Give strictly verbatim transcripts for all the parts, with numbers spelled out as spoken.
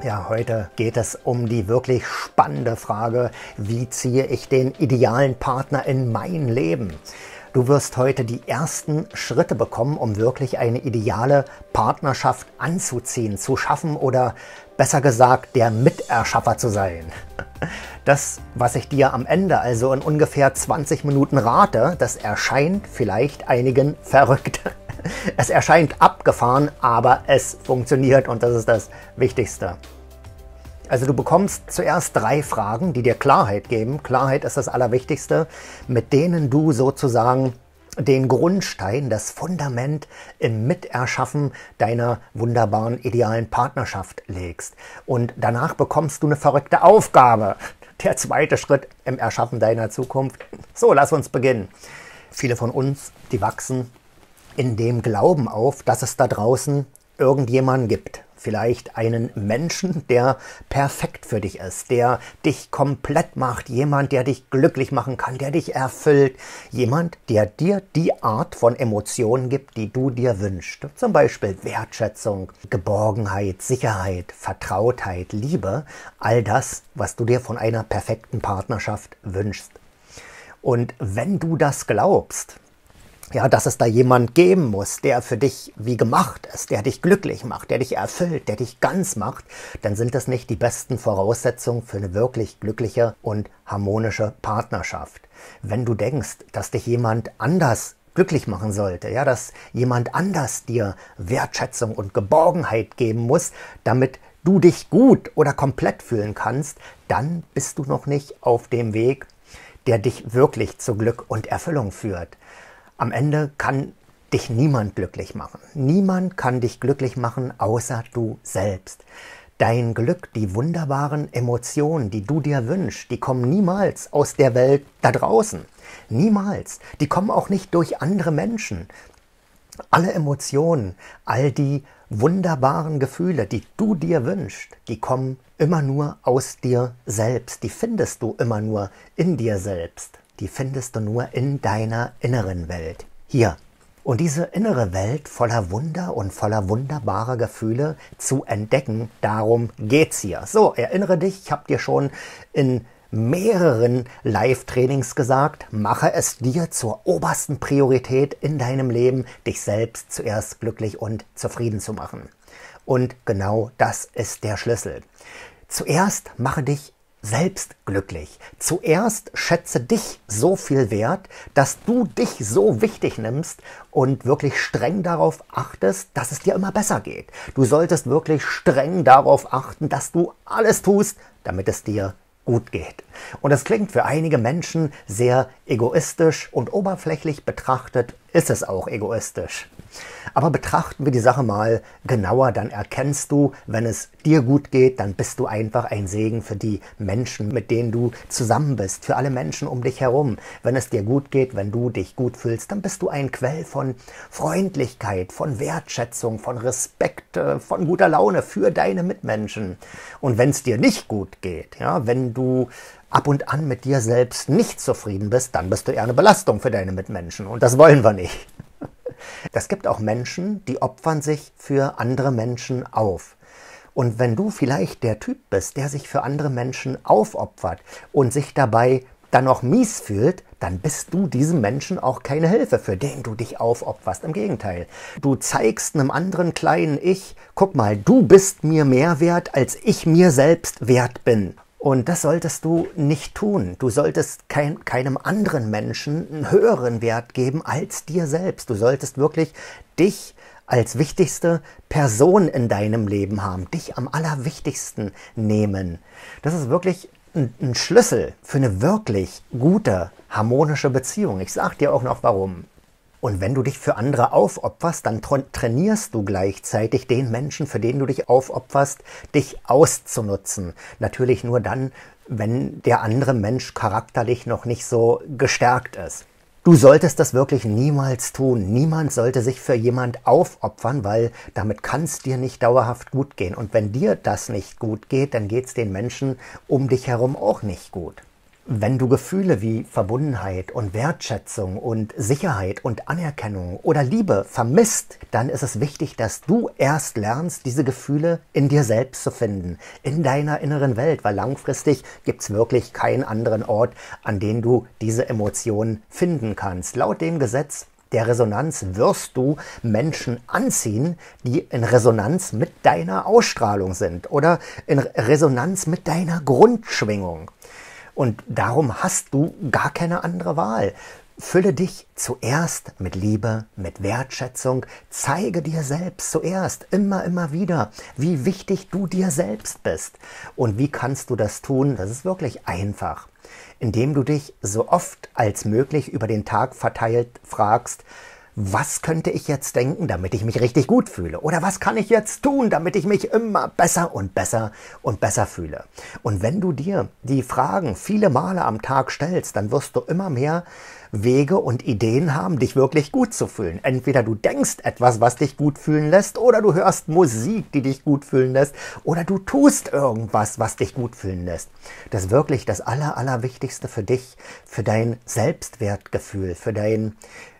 Ja, heute geht es um die wirklich spannende Frage, wie ziehe ich den idealen Partner in mein Leben? Du wirst heute die ersten Schritte bekommen, um wirklich eine ideale Partnerschaft anzuziehen, zu schaffen oder besser gesagt, der Miterschaffer zu sein. Das, was ich dir am Ende also in ungefähr zwanzig Minuten rate, das erscheint vielleicht einigen verrückt. Es erscheint abgefahren, aber es funktioniert und das ist das Wichtigste. Also du bekommst zuerst drei Fragen, die dir Klarheit geben. Klarheit ist das Allerwichtigste, mit denen du sozusagen den Grundstein, das Fundament im Miterschaffen deiner wunderbaren, idealen Partnerschaft legst. Und danach bekommst du eine verrückte Aufgabe. Der zweite Schritt im Erschaffen deiner Zukunft. So, lass uns beginnen. Viele von uns, die wachsen in dem Glauben auf, dass es da draußen irgendjemanden gibt. Vielleicht einen Menschen, der perfekt für dich ist, der dich komplett macht, jemand, der dich glücklich machen kann, der dich erfüllt, jemand, der dir die Art von Emotionen gibt, die du dir wünschst. Zum Beispiel Wertschätzung, Geborgenheit, Sicherheit, Vertrautheit, Liebe, all das, was du dir von einer perfekten Partnerschaft wünschst. Und wenn du das glaubst, ja, dass es da jemand geben muss, der für dich wie gemacht ist, der dich glücklich macht, der dich erfüllt, der dich ganz macht, dann sind das nicht die besten Voraussetzungen für eine wirklich glückliche und harmonische Partnerschaft. Wenn du denkst, dass dich jemand anders glücklich machen sollte, ja, dass jemand anders dir Wertschätzung und Geborgenheit geben muss, damit du dich gut oder komplett fühlen kannst, dann bist du noch nicht auf dem Weg, der dich wirklich zu Glück und Erfüllung führt. Am Ende kann dich niemand glücklich machen. Niemand kann dich glücklich machen, außer du selbst. Dein Glück, die wunderbaren Emotionen, die du dir wünschst, die kommen niemals aus der Welt da draußen. Niemals. Die kommen auch nicht durch andere Menschen. Alle Emotionen, all die wunderbaren Gefühle, die du dir wünschst, die kommen immer nur aus dir selbst. Die findest du immer nur in dir selbst. Die findest du nur in deiner inneren Welt. Hier. Und diese innere Welt voller Wunder und voller wunderbarer Gefühle zu entdecken, darum geht's hier. So, erinnere dich, ich habe dir schon in mehreren Live-Trainings gesagt, mache es dir zur obersten Priorität in deinem Leben, dich selbst zuerst glücklich und zufrieden zu machen. Und genau das ist der Schlüssel. Zuerst mache dich selbst glücklich. Zuerst schätze dich so viel wert, dass du dich so wichtig nimmst und wirklich streng darauf achtest, dass es dir immer besser geht. Du solltest wirklich streng darauf achten, dass du alles tust, damit es dir gut geht. Und das klingt für einige Menschen sehr egoistisch und oberflächlich betrachtet ist es auch egoistisch. Aber betrachten wir die Sache mal genauer, dann erkennst du, wenn es dir gut geht, dann bist du einfach ein Segen für die Menschen, mit denen du zusammen bist, für alle Menschen um dich herum. Wenn es dir gut geht, wenn du dich gut fühlst, dann bist du ein Quell von Freundlichkeit, von Wertschätzung, von Respekt, von guter Laune für deine Mitmenschen. Und wenn es dir nicht gut geht, ja, wenn du ab und an mit dir selbst nicht zufrieden bist, dann bist du eher eine Belastung für deine Mitmenschen. Und das wollen wir nicht. Es gibt auch Menschen, die opfern sich für andere Menschen auf. Und wenn du vielleicht der Typ bist, der sich für andere Menschen aufopfert und sich dabei dann noch mies fühlt, dann bist du diesem Menschen auch keine Hilfe, für den du dich aufopferst. Im Gegenteil, du zeigst einem anderen kleinen Ich, guck mal, du bist mir mehr wert, als ich mir selbst wert bin. Und das solltest du nicht tun. Du solltest kein, keinem anderen Menschen einen höheren Wert geben als dir selbst. Du solltest wirklich dich als wichtigste Person in deinem Leben haben, dich am allerwichtigsten nehmen. Das ist wirklich ein, ein Schlüssel für eine wirklich gute, harmonische Beziehung. Ich sage dir auch noch warum. Und wenn du dich für andere aufopferst, dann trainierst du gleichzeitig den Menschen, für den du dich aufopferst, dich auszunutzen. Natürlich nur dann, wenn der andere Mensch charakterlich noch nicht so gestärkt ist. Du solltest das wirklich niemals tun. Niemand sollte sich für jemand aufopfern, weil damit kann es dir nicht dauerhaft gut gehen. Und wenn dir das nicht gut geht, dann geht es den Menschen um dich herum auch nicht gut. Wenn du Gefühle wie Verbundenheit und Wertschätzung und Sicherheit und Anerkennung oder Liebe vermisst, dann ist es wichtig, dass du erst lernst, diese Gefühle in dir selbst zu finden, in deiner inneren Welt, weil langfristig gibt es wirklich keinen anderen Ort, an dem du diese Emotionen finden kannst. Laut dem Gesetz der Resonanz wirst du Menschen anziehen, die in Resonanz mit deiner Ausstrahlung sind oder in Resonanz mit deiner Grundschwingung. Und darum hast du gar keine andere Wahl. Fülle dich zuerst mit Liebe, mit Wertschätzung. Zeige dir selbst zuerst, immer, immer wieder, wie wichtig du dir selbst bist. Und wie kannst du das tun? Das ist wirklich einfach. Indem du dich so oft als möglich über den Tag verteilt fragst, was könnte ich jetzt denken, damit ich mich richtig gut fühle? Oder was kann ich jetzt tun, damit ich mich immer besser und besser und besser fühle? Und wenn du dir die Fragen viele Male am Tag stellst, dann wirst du immer mehr Wege und Ideen haben, dich wirklich gut zu fühlen. Entweder du denkst etwas, was dich gut fühlen lässt, oder du hörst Musik, die dich gut fühlen lässt, oder du tust irgendwas, was dich gut fühlen lässt. Das ist wirklich das Aller, Allerwichtigste für dich, für dein Selbstwertgefühl, für dein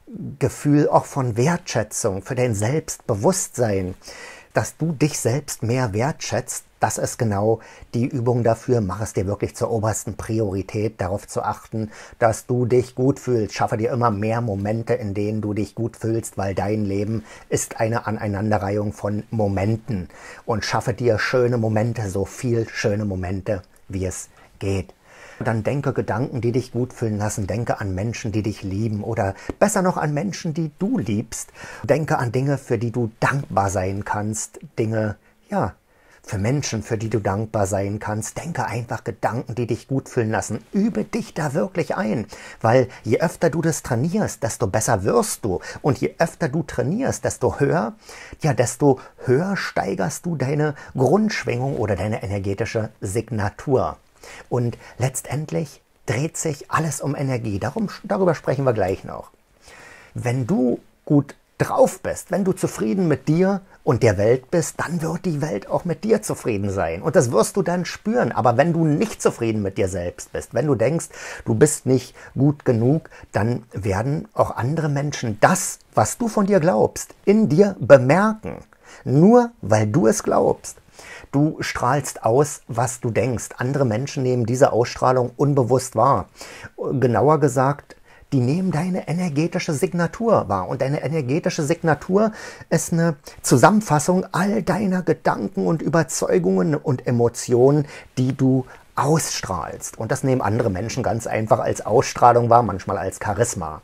Gefühl auch von Wertschätzung, für dein Selbstbewusstsein, dass du dich selbst mehr wertschätzt. Das ist genau die Übung dafür. Mach es dir wirklich zur obersten Priorität, darauf zu achten, dass du dich gut fühlst. Schaffe dir immer mehr Momente, in denen du dich gut fühlst, weil dein Leben ist eine Aneinanderreihung von Momenten. Und schaffe dir schöne Momente, so viel schöne Momente, wie es geht. Dann denke Gedanken, die dich gut fühlen lassen. Denke an Menschen, die dich lieben oder besser noch an Menschen, die du liebst. Denke an Dinge, für die du dankbar sein kannst. Dinge, ja, für Menschen, für die du dankbar sein kannst. Denke einfach Gedanken, die dich gut fühlen lassen. Übe dich da wirklich ein, weil je öfter du das trainierst, desto besser wirst du. Und je öfter du trainierst, desto höher, ja, desto höher steigerst du deine Grundschwingung oder deine energetische Signatur. Und letztendlich dreht sich alles um Energie. Darum, darüber sprechen wir gleich noch. Wenn du gut drauf bist, wenn du zufrieden mit dir und der Welt bist, dann wird die Welt auch mit dir zufrieden sein. Und das wirst du dann spüren. Aber wenn du nicht zufrieden mit dir selbst bist, wenn du denkst, du bist nicht gut genug, dann werden auch andere Menschen das, was du von dir glaubst, in dir bemerken. Nur weil du es glaubst. Du strahlst aus, was du denkst. Andere Menschen nehmen diese Ausstrahlung unbewusst wahr. Genauer gesagt, die nehmen deine energetische Signatur wahr. Und deine energetische Signatur ist eine Zusammenfassung all deiner Gedanken und Überzeugungen und Emotionen, die du ausstrahlst. Und das nehmen andere Menschen ganz einfach als Ausstrahlung wahr, manchmal als Charisma.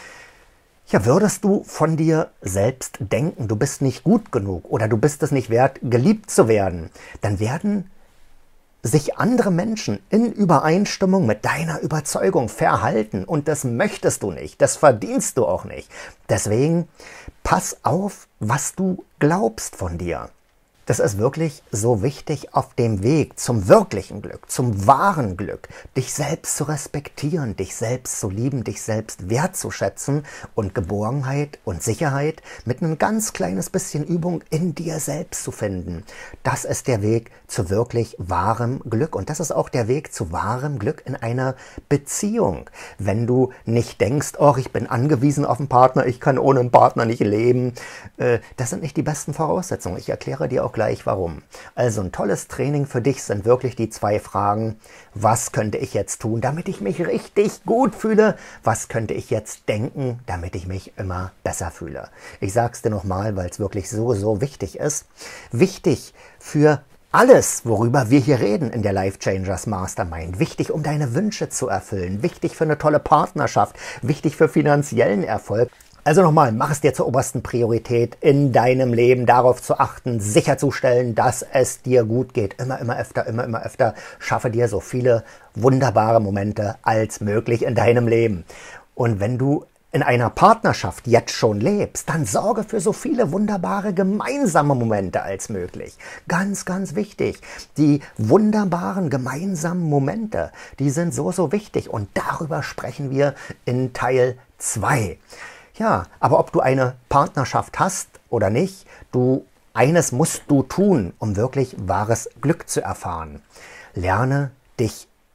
Ja, würdest du von dir selbst denken, du bist nicht gut genug oder du bist es nicht wert, geliebt zu werden, dann werden sich andere Menschen in Übereinstimmung mit deiner Überzeugung verhalten. Und das möchtest du nicht, das verdienst du auch nicht. Deswegen pass auf, was du glaubst von dir. Das ist wirklich so wichtig auf dem Weg zum wirklichen Glück, zum wahren Glück, dich selbst zu respektieren, dich selbst zu lieben, dich selbst wertzuschätzen und Geborgenheit und Sicherheit mit einem ganz kleines bisschen Übung in dir selbst zu finden. Das ist der Weg zu wirklich wahrem Glück und das ist auch der Weg zu wahrem Glück in einer Beziehung. Wenn du nicht denkst, oh, ich bin angewiesen auf einen Partner, ich kann ohne einen Partner nicht leben, äh, das sind nicht die besten Voraussetzungen. Ich erkläre dir auch gleich warum. Also ein tolles Training für dich sind wirklich die zwei Fragen. Was könnte ich jetzt tun, damit ich mich richtig gut fühle? Was könnte ich jetzt denken, damit ich mich immer besser fühle? Ich sage es dir nochmal, weil es wirklich so, so wichtig ist. Wichtig für alles, worüber wir hier reden in der Life Changers Mastermind. Wichtig, um deine Wünsche zu erfüllen. Wichtig für eine tolle Partnerschaft. Wichtig für finanziellen Erfolg. Also nochmal, mach es dir zur obersten Priorität in deinem Leben, darauf zu achten, sicherzustellen, dass es dir gut geht. Immer, immer öfter, immer, immer öfter. Schaffe dir so viele wunderbare Momente als möglich in deinem Leben. Und wenn du in einer Partnerschaft jetzt schon lebst, dann sorge für so viele wunderbare gemeinsame Momente als möglich. Ganz, ganz wichtig. Die wunderbaren gemeinsamen Momente, die sind so, so wichtig. Und darüber sprechen wir in Teil zwei. Ja, aber ob du eine Partnerschaft hast oder nicht, du, eines musst du tun, um wirklich wahres Glück zu erfahren. Lerne dich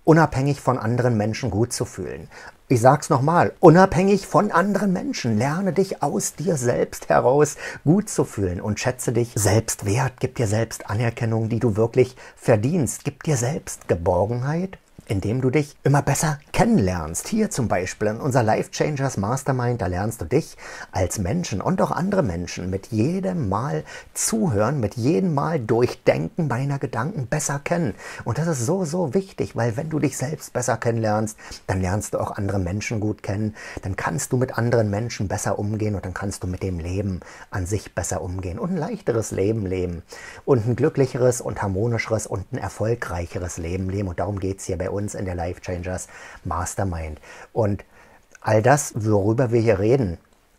unabhängig von anderen Menschen gut zu fühlen. Ich sag's nochmal, unabhängig von anderen Menschen. Lerne dich aus dir selbst heraus gut zu fühlen und schätze dich selbst wert. Gib dir selbst Anerkennung, die du wirklich verdienst. Gib dir selbst Geborgenheit, indem du dich immer besser kennenlernst. Hier zum Beispiel in unserer Life Changers Mastermind, da lernst du dich als Menschen und auch andere Menschen mit jedem Mal zuhören, mit jedem Mal durchdenken deiner Gedanken besser kennen. Und das ist so, so wichtig, weil wenn du dich selbst besser kennenlernst, dann lernst du auch andere Menschen gut kennen, dann kannst du mit anderen Menschen besser umgehen und dann kannst du mit dem Leben an sich besser umgehen und ein leichteres Leben leben und ein glücklicheres und harmonischeres und ein erfolgreicheres Leben leben. Und darum geht es hier bei uns in der Life Changers Mastermind. Und all das, worüber wir hier reden,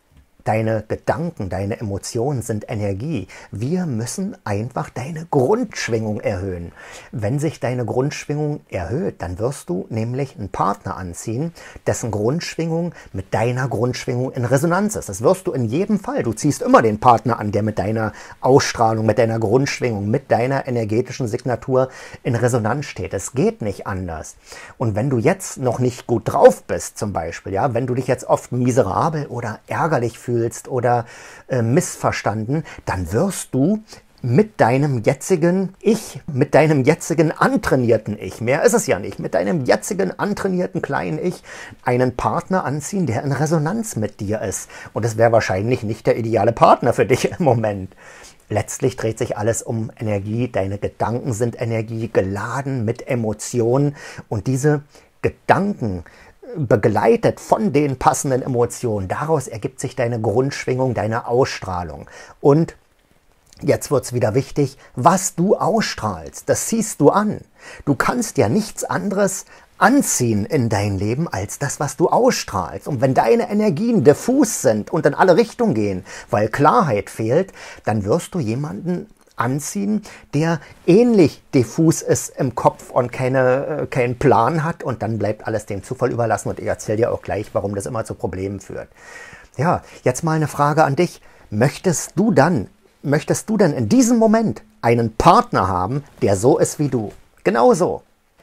deine Gedanken, deine Emotionen sind Energie. Wir müssen einfach deine Grundschwingung erhöhen. Wenn sich deine Grundschwingung erhöht, dann wirst du nämlich einen Partner anziehen, dessen Grundschwingung mit deiner Grundschwingung in Resonanz ist. Das wirst du in jedem Fall. Du ziehst immer den Partner an, der mit deiner Ausstrahlung, mit deiner Grundschwingung, mit deiner energetischen Signatur in Resonanz steht. Es geht nicht anders. Und wenn du jetzt noch nicht gut drauf bist, zum Beispiel, ja, wenn du dich jetzt oft miserabel oder ärgerlich fühlst, oder äh, missverstanden, dann wirst du mit deinem jetzigen Ich, mit deinem jetzigen antrainierten Ich, mehr ist es ja nicht, mit deinem jetzigen antrainierten kleinen Ich einen Partner anziehen, der in Resonanz mit dir ist. Und das wäre wahrscheinlich nicht der ideale Partner für dich im Moment. Letztlich dreht sich alles um Energie. Deine Gedanken sind Energie, geladen mit Emotionen. Und diese Gedanken, begleitet von den passenden Emotionen. Daraus ergibt sich deine Grundschwingung, deine Ausstrahlung. Und jetzt wird es wieder wichtig, was du ausstrahlst, das ziehst du an. Du kannst ja nichts anderes anziehen in dein Leben als das, was du ausstrahlst. Und wenn deine Energien diffus sind und in alle Richtungen gehen, weil Klarheit fehlt, dann wirst du jemanden anziehen, der ähnlich diffus ist im Kopf und keine, äh, keinen Plan hat, und dann bleibt alles dem Zufall überlassen, und ich erzähle dir auch gleich, warum das immer zu Problemen führt. Ja, jetzt mal eine Frage an dich. Möchtest du dann, möchtest du denn in diesem Moment einen Partner haben, der so ist wie du? Genau so.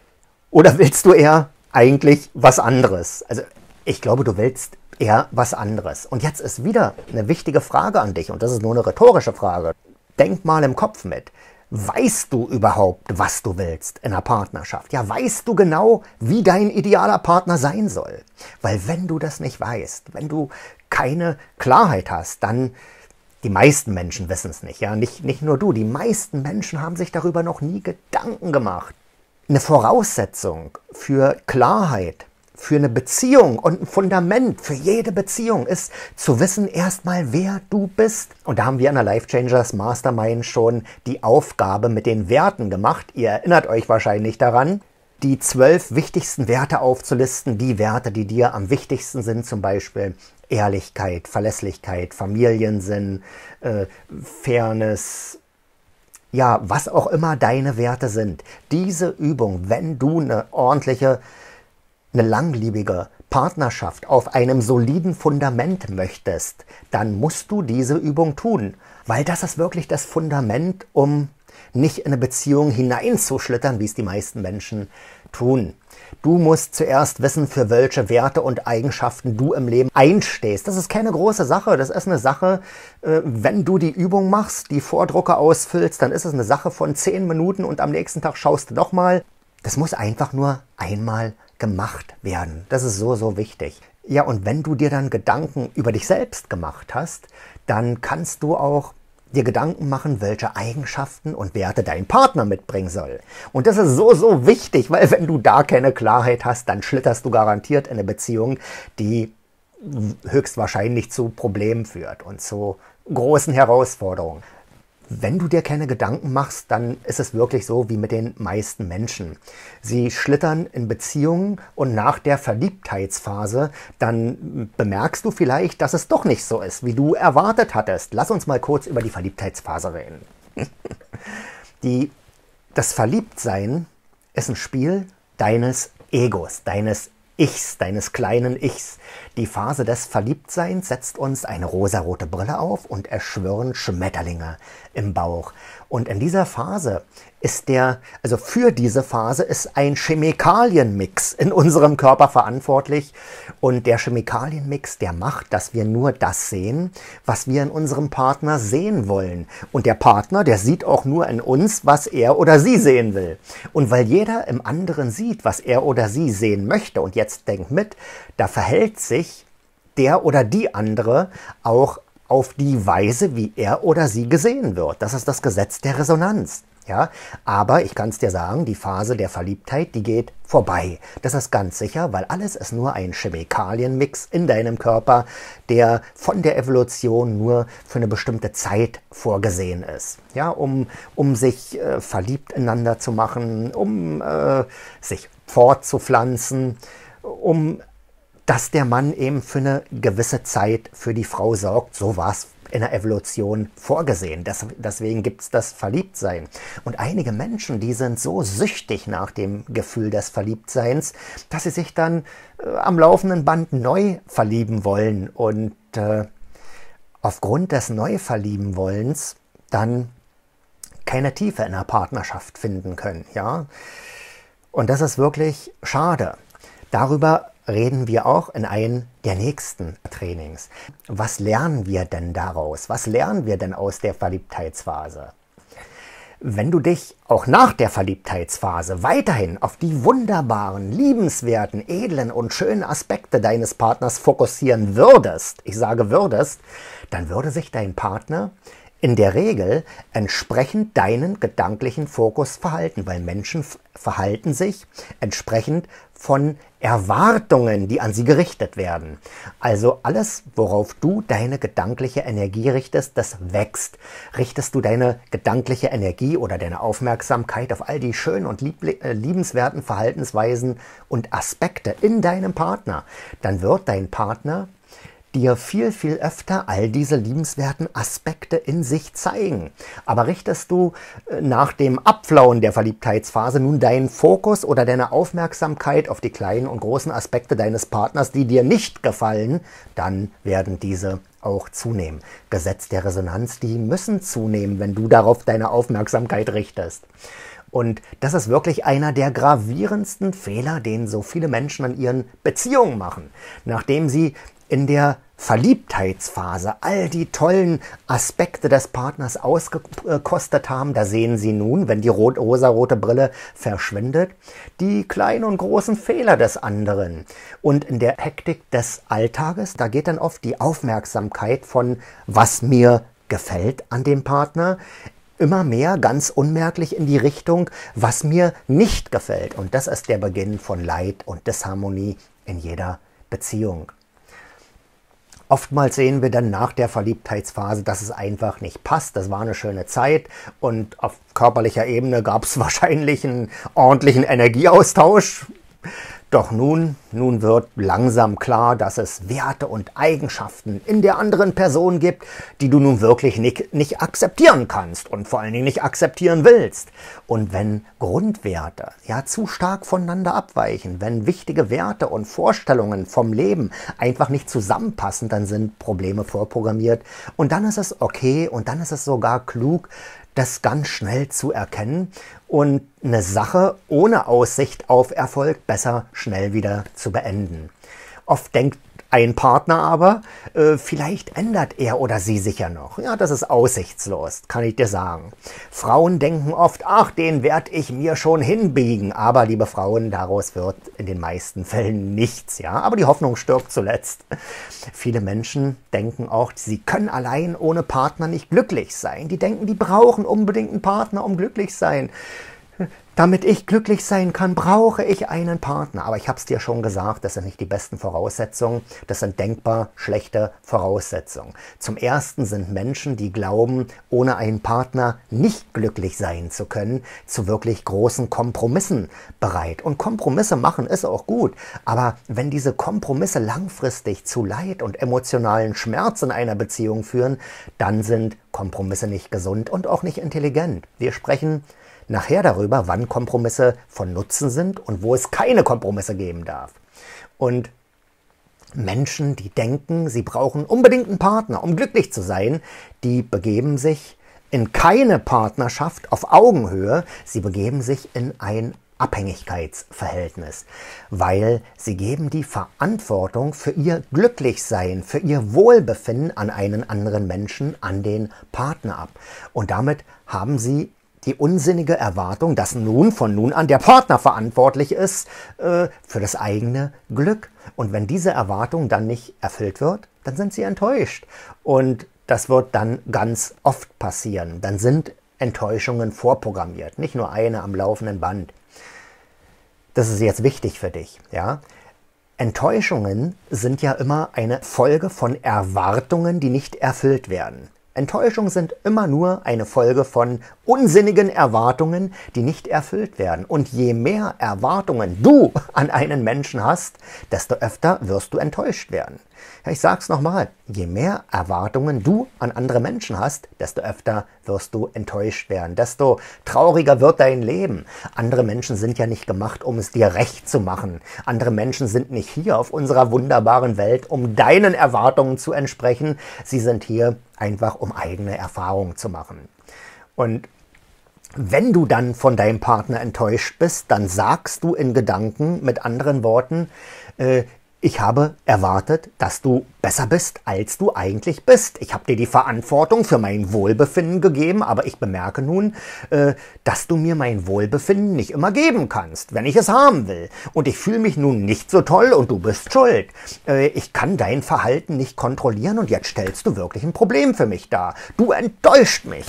Oder willst du eher eigentlich was anderes? Also ich glaube, du willst eher was anderes. Und jetzt ist wieder eine wichtige Frage an dich, und das ist nur eine rhetorische Frage. Denk mal im Kopf mit. Weißt du überhaupt, was du willst in einer Partnerschaft? Ja, weißt du genau, wie dein idealer Partner sein soll? Weil wenn du das nicht weißt, wenn du keine Klarheit hast, dann, die meisten Menschen wissen es nicht, ja, nicht, nicht nur du, die meisten Menschen haben sich darüber noch nie Gedanken gemacht. Eine Voraussetzung für Klarheit, für eine Beziehung und ein Fundament für jede Beziehung ist zu wissen erstmal, wer du bist. Und da haben wir in der Life Changers Mastermind schon die Aufgabe mit den Werten gemacht. Ihr erinnert euch wahrscheinlich daran, die zwölf wichtigsten Werte aufzulisten, die Werte, die dir am wichtigsten sind, zum Beispiel Ehrlichkeit, Verlässlichkeit, Familiensinn, äh, Fairness, ja, was auch immer deine Werte sind. Diese Übung, wenn du eine ordentliche, eine langlebige Partnerschaft auf einem soliden Fundament möchtest, dann musst du diese Übung tun. Weil das ist wirklich das Fundament, um nicht in eine Beziehung hineinzuschlittern, wie es die meisten Menschen tun. Du musst zuerst wissen, für welche Werte und Eigenschaften du im Leben einstehst. Das ist keine große Sache. Das ist eine Sache, wenn du die Übung machst, die Vordrucke ausfüllst, dann ist es eine Sache von zehn Minuten und am nächsten Tag schaust du doch mal. Das muss einfach nur einmal gemacht werden. Das ist so, so wichtig. Ja, und wenn du dir dann Gedanken über dich selbst gemacht hast, dann kannst du auch dir Gedanken machen, welche Eigenschaften und Werte dein Partner mitbringen soll. Und das ist so, so wichtig, weil wenn du da keine Klarheit hast, dann schlitterst du garantiert in eine Beziehung, die höchstwahrscheinlich zu Problemen führt und zu großen Herausforderungen. Wenn du dir keine Gedanken machst, dann ist es wirklich so wie mit den meisten Menschen. Sie schlittern in Beziehungen und nach der Verliebtheitsphase, dann bemerkst du vielleicht, dass es doch nicht so ist, wie du erwartet hattest. Lass uns mal kurz über die Verliebtheitsphase reden. die, das Verliebtsein ist ein Spiel deines Egos, deines Ichs, deines kleinen Ichs. Die Phase des Verliebtseins setzt uns eine rosarote Brille auf und erschwirren Schmetterlinge im Bauch. Und in dieser Phase ist der, also für diese Phase ist ein Chemikalienmix in unserem Körper verantwortlich. Und der Chemikalienmix, der macht, dass wir nur das sehen, was wir in unserem Partner sehen wollen. Und der Partner, der sieht auch nur in uns, was er oder sie sehen will. Und weil jeder im anderen sieht, was er oder sie sehen möchte, und jetzt denkt mit, da verhält sich der oder die andere auch auf die Weise, wie er oder sie gesehen wird. Das ist das Gesetz der Resonanz. Ja, aber ich kann es dir sagen, die Phase der Verliebtheit, die geht vorbei. Das ist ganz sicher, weil alles ist nur ein Chemikalienmix in deinem Körper, der von der Evolution nur für eine bestimmte Zeit vorgesehen ist. Ja, um, um sich äh, verliebt ineinander zu machen, um äh, sich fortzupflanzen, um dass der Mann eben für eine gewisse Zeit für die Frau sorgt. So war es in der Evolution vorgesehen. Das, deswegen gibt es das Verliebtsein. Und einige Menschen, die sind so süchtig nach dem Gefühl des Verliebtseins, dass sie sich dann äh, am laufenden Band neu verlieben wollen und äh, aufgrund des Neuverlieben-Wollens dann keine Tiefe in der Partnerschaft finden können. Ja? Und das ist wirklich schade. Darüber reden wir auch in einem der nächsten Trainings. Was lernen wir denn daraus? Was lernen wir denn aus der Verliebtheitsphase? Wenn du dich auch nach der Verliebtheitsphase weiterhin auf die wunderbaren, liebenswerten, edlen und schönen Aspekte deines Partners fokussieren würdest, ich sage würdest, dann würde sich dein Partner in der Regel entsprechend deinen gedanklichen Fokus verhalten, weil Menschen verhalten sich entsprechend von Erwartungen, die an sie gerichtet werden. Also alles, worauf du deine gedankliche Energie richtest, das wächst. Richtest du deine gedankliche Energie oder deine Aufmerksamkeit auf all die schönen und liebenswerten Verhaltensweisen und Aspekte in deinem Partner, dann wird dein Partner dir viel, viel öfter all diese liebenswerten Aspekte in sich zeigen. Aber richtest du nach dem Abflauen der Verliebtheitsphase nun deinen Fokus oder deine Aufmerksamkeit auf die kleinen und großen Aspekte deines Partners, die dir nicht gefallen, dann werden diese auch zunehmen. Gesetz der Resonanz, die müssen zunehmen, wenn du darauf deine Aufmerksamkeit richtest. Und das ist wirklich einer der gravierendsten Fehler, den so viele Menschen in ihren Beziehungen machen, nachdem sie in der Verliebtheitsphase all die tollen Aspekte des Partners ausgekostet haben. Da sehen sie nun, wenn die rot rosarote Brille verschwindet, die kleinen und großen Fehler des anderen. Und in der Hektik des Alltages, da geht dann oft die Aufmerksamkeit von, was mir gefällt an dem Partner, immer mehr ganz unmerklich in die Richtung, was mir nicht gefällt. Und das ist der Beginn von Leid und Disharmonie in jeder Beziehung. Oftmals sehen wir dann nach der Verliebtheitsphase, dass es einfach nicht passt. Das war eine schöne Zeit und auf körperlicher Ebene gab es wahrscheinlich einen ordentlichen Energieaustausch. Doch nun, nun wird langsam klar, dass es Werte und Eigenschaften in der anderen Person gibt, die du nun wirklich nicht, nicht akzeptieren kannst und vor allen Dingen nicht akzeptieren willst. Und wenn Grundwerte ja zu stark voneinander abweichen, wenn wichtige Werte und Vorstellungen vom Leben einfach nicht zusammenpassen, dann sind Probleme vorprogrammiert. Und dann ist es okay und dann ist es sogar klug, das ganz schnell zu erkennen und eine Sache ohne Aussicht auf Erfolg besser schnell wieder zu beenden. Oft denkt ein Partner aber, äh, vielleicht ändert er oder sie sich ja noch. Ja, das ist aussichtslos, kann ich dir sagen. Frauen denken oft, ach, den werde ich mir schon hinbiegen. Aber, liebe Frauen, daraus wird in den meisten Fällen nichts. Ja, aber die Hoffnung stirbt zuletzt. Viele Menschen denken auch, sie können allein ohne Partner nicht glücklich sein. Die denken, die brauchen unbedingt einen Partner, um glücklich sein. Damit ich glücklich sein kann, brauche ich einen Partner. Aber ich habe es dir schon gesagt, das sind nicht die besten Voraussetzungen. Das sind denkbar schlechte Voraussetzungen. Zum Ersten sind Menschen, die glauben, ohne einen Partner nicht glücklich sein zu können, zu wirklich großen Kompromissen bereit. Und Kompromisse machen ist auch gut. Aber wenn diese Kompromisse langfristig zu Leid und emotionalen Schmerz in einer Beziehung führen, dann sind Kompromisse nicht gesund und auch nicht intelligent. Wir sprechen nachher darüber, wann Kompromisse von Nutzen sind und wo es keine Kompromisse geben darf. Und Menschen, die denken, sie brauchen unbedingt einen Partner, um glücklich zu sein, die begeben sich in keine Partnerschaft auf Augenhöhe, sie begeben sich in ein Abhängigkeitsverhältnis, weil sie geben die Verantwortung für ihr Glücklichsein, für ihr Wohlbefinden an einen anderen Menschen, an den Partner ab. Und damit haben sie die unsinnige Erwartung, dass nun von nun an der Partner verantwortlich ist äh, für das eigene Glück. Und wenn diese Erwartung dann nicht erfüllt wird, dann sind sie enttäuscht. Und das wird dann ganz oft passieren. Dann sind Enttäuschungen vorprogrammiert, nicht nur eine am laufenden Band. Das ist jetzt wichtig für dich, ja? Enttäuschungen sind ja immer eine Folge von Erwartungen, die nicht erfüllt werden. Enttäuschungen sind immer nur eine Folge von unsinnigen Erwartungen, die nicht erfüllt werden. Und je mehr Erwartungen du an einen Menschen hast, desto öfter wirst du enttäuscht werden. Ja, ich sag's nochmal, je mehr Erwartungen du an andere Menschen hast, desto öfter wirst du enttäuscht werden, desto trauriger wird dein Leben. Andere Menschen sind ja nicht gemacht, um es dir recht zu machen. Andere Menschen sind nicht hier auf unserer wunderbaren Welt, um deinen Erwartungen zu entsprechen. Sie sind hier einfach, um eigene Erfahrungen zu machen. Und wenn du dann von deinem Partner enttäuscht bist, dann sagst du in Gedanken mit anderen Worten, äh, ich habe erwartet, dass du besser bist, als du eigentlich bist. Ich habe dir die Verantwortung für mein Wohlbefinden gegeben, aber ich bemerke nun, äh, dass du mir mein Wohlbefinden nicht immer geben kannst, wenn ich es haben will. Und ich fühle mich nun nicht so toll und du bist schuld. Äh, ich kann dein Verhalten nicht kontrollieren und jetzt stellst du wirklich ein Problem für mich dar. Du enttäuscht mich.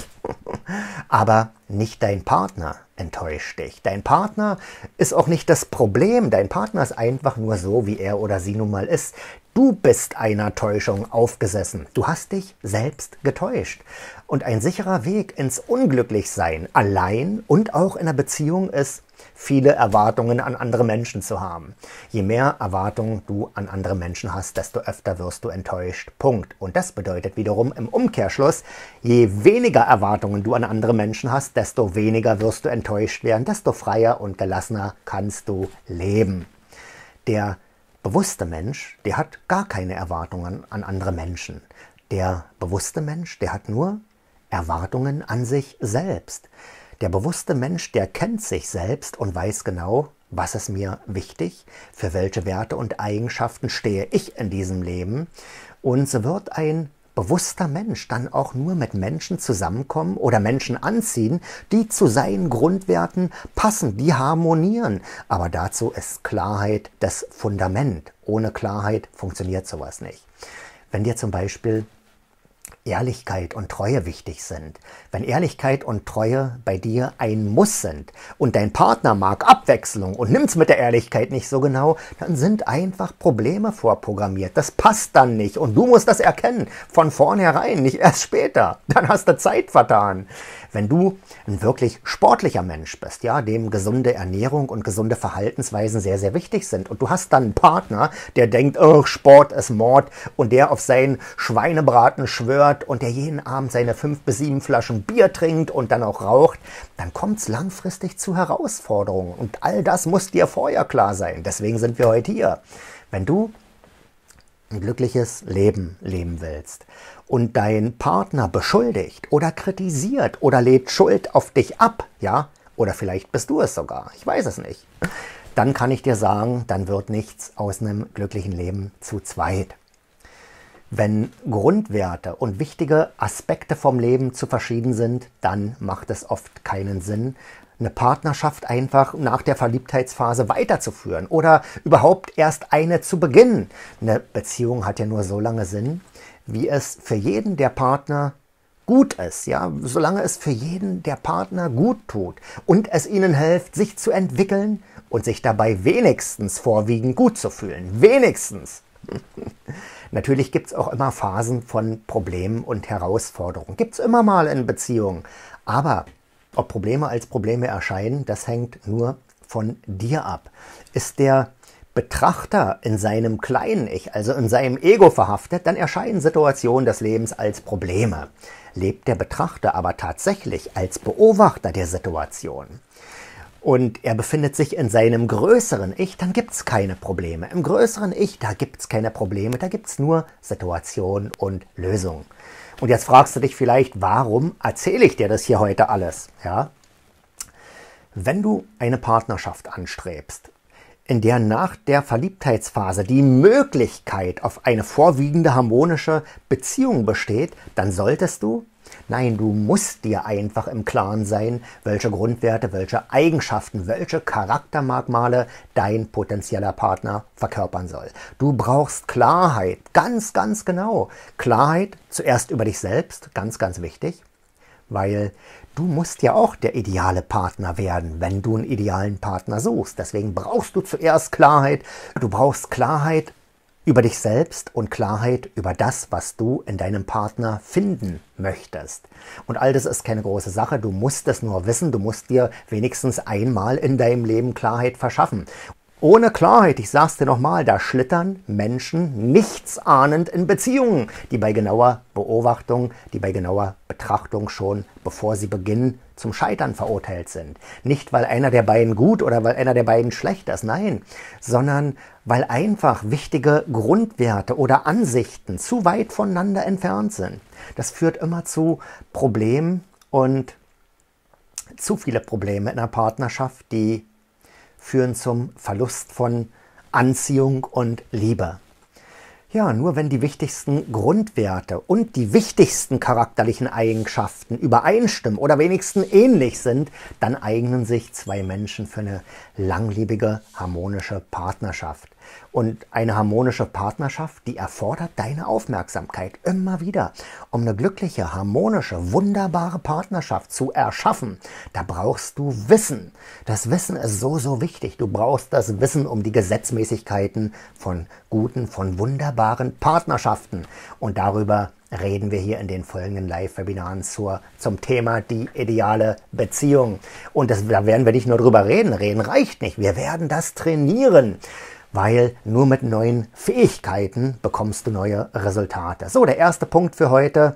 Aber nicht dein Partner enttäuscht dich. Dein Partner ist auch nicht das Problem. Dein Partner ist einfach nur so, wie er oder sie nun mal ist. Du bist einer Täuschung aufgesessen. Du hast dich selbst getäuscht. Und ein sicherer Weg ins Unglücklichsein, allein und auch in einer Beziehung, ist, viele Erwartungen an andere Menschen zu haben. Je mehr Erwartungen du an andere Menschen hast, desto öfter wirst du enttäuscht. Punkt. Und das bedeutet wiederum im Umkehrschluss, je weniger Erwartungen du an andere Menschen hast, desto weniger wirst du enttäuscht werden, desto freier und gelassener kannst du leben. Der bewusste Mensch, der hat gar keine Erwartungen an andere Menschen. Der bewusste Mensch, der hat nur Erwartungen an sich selbst. Der bewusste Mensch, der kennt sich selbst und weiß genau, was ist mir wichtig, für welche Werte und Eigenschaften stehe ich in diesem Leben. Und so wird ein bewusster Mensch dann auch nur mit Menschen zusammenkommen oder Menschen anziehen, die zu seinen Grundwerten passen, die harmonieren. Aber dazu ist Klarheit das Fundament. Ohne Klarheit funktioniert sowas nicht. Wenn dir zum Beispiel Ehrlichkeit und Treue wichtig sind, wenn Ehrlichkeit und Treue bei dir ein Muss sind und dein Partner mag Abwechslung und nimmt's mit der Ehrlichkeit nicht so genau, dann sind einfach Probleme vorprogrammiert. Das passt dann nicht und du musst das erkennen, von vornherein, nicht erst später. Dann hast du Zeit vertan. Wenn du ein wirklich sportlicher Mensch bist, ja, dem gesunde Ernährung und gesunde Verhaltensweisen sehr, sehr wichtig sind und du hast dann einen Partner, der denkt, oh, Sport ist Mord und der auf seinen Schweinebraten schwört und der jeden Abend seine fünf bis sieben Flaschen Bier trinkt und dann auch raucht, dann kommt es langfristig zu Herausforderungen und all das muss dir vorher klar sein. Deswegen sind wir heute hier. Wenn du ein glückliches Leben leben willst und dein Partner beschuldigt oder kritisiert oder lädt Schuld auf dich ab, ja, oder vielleicht bist du es sogar, ich weiß es nicht, dann kann ich dir sagen, dann wird nichts aus einem glücklichen Leben zu zweit. Wenn Grundwerte und wichtige Aspekte vom Leben zu verschieden sind, dann macht es oft keinen Sinn, eine Partnerschaft einfach nach der Verliebtheitsphase weiterzuführen oder überhaupt erst eine zu beginnen. Eine Beziehung hat ja nur so lange Sinn, wie es für jeden der Partner gut ist, ja, solange es für jeden der Partner gut tut und es ihnen hilft, sich zu entwickeln und sich dabei wenigstens vorwiegend gut zu fühlen. Wenigstens. Natürlich gibt es auch immer Phasen von Problemen und Herausforderungen. Gibt es immer mal in Beziehungen. Aber ob Probleme als Probleme erscheinen, das hängt nur von dir ab. Ist der Betrachter in seinem kleinen Ich, also in seinem Ego verhaftet, dann erscheinen Situationen des Lebens als Probleme. Lebt der Betrachter aber tatsächlich als Beobachter der Situation und er befindet sich in seinem größeren Ich, dann gibt es keine Probleme. Im größeren Ich, da gibt es keine Probleme, da gibt es nur Situationen und Lösungen. Und jetzt fragst du dich vielleicht, warum erzähle ich dir das hier heute alles? Ja? Wenn du eine Partnerschaft anstrebst, in der nach der Verliebtheitsphase die Möglichkeit auf eine vorwiegende harmonische Beziehung besteht, dann solltest du, nein, du musst dir einfach im Klaren sein, welche Grundwerte, welche Eigenschaften, welche Charaktermerkmale dein potenzieller Partner verkörpern soll. Du brauchst Klarheit, ganz, ganz genau. Klarheit zuerst über dich selbst, ganz, ganz wichtig, weil du musst ja auch der ideale Partner werden, wenn du einen idealen Partner suchst. Deswegen brauchst du zuerst Klarheit. Du brauchst Klarheit über dich selbst und Klarheit über das, was du in deinem Partner finden möchtest. Und all das ist keine große Sache. Du musst es nur wissen. Du musst dir wenigstens einmal in deinem Leben Klarheit verschaffen. Ohne Klarheit, ich sag's dir nochmal, da schlittern Menschen nichtsahnend in Beziehungen, die bei genauer Beobachtung, die bei genauer Betrachtung schon, bevor sie beginnen, zum Scheitern verurteilt sind. Nicht, weil einer der beiden gut oder weil einer der beiden schlecht ist, nein, sondern weil einfach wichtige Grundwerte oder Ansichten zu weit voneinander entfernt sind. Das führt immer zu Problemen und zu viele Probleme in einer Partnerschaft, die führen zum Verlust von Anziehung und Liebe. Ja, nur wenn die wichtigsten Grundwerte und die wichtigsten charakterlichen Eigenschaften übereinstimmen oder wenigstens ähnlich sind, dann eignen sich zwei Menschen für eine langlebige, harmonische Partnerschaft. Und eine harmonische Partnerschaft, die erfordert deine Aufmerksamkeit immer wieder. Um eine glückliche, harmonische, wunderbare Partnerschaft zu erschaffen, da brauchst du Wissen. Das Wissen ist so, so wichtig. Du brauchst das Wissen um die Gesetzmäßigkeiten von guten, von wunderbaren Partnerschaften. Und darüber reden wir hier in den folgenden Live-Webinaren zur, zum Thema die ideale Beziehung. Und das, da werden wir nicht nur drüber reden. Reden reicht nicht. Wir werden das trainieren. Weil nur mit neuen Fähigkeiten bekommst du neue Resultate. So, der erste Punkt für heute.